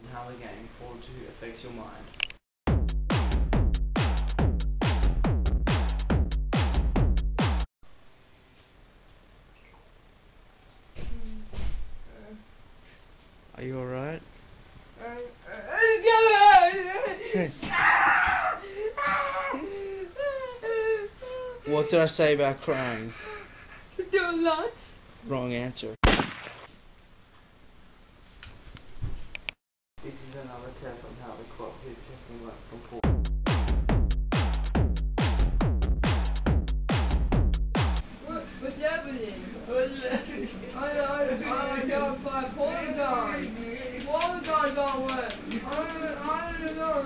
how the game Portal 2 affects your mind. Are you alright? What did I say about crying? Do lots. Wrong answer. This is another test on how the clock is checking like from Portal. What's happening? I got 5 Polygon. Polygon don't work. I don't know.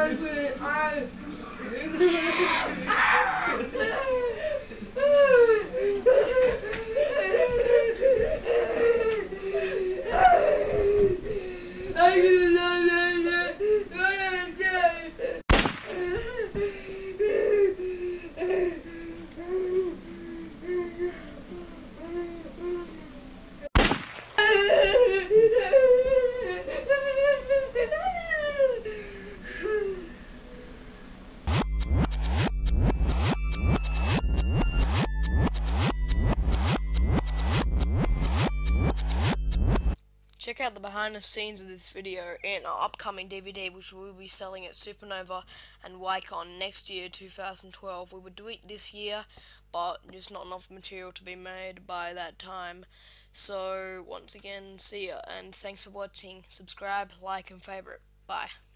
Check out the behind the scenes of this video and our upcoming DVD, which we will be selling at Supernova and Wycon next year, 2012. We would do it this year, but there's not enough material to be made by that time. So once again, see ya, and thanks for watching. Subscribe, like, and favorite. Bye.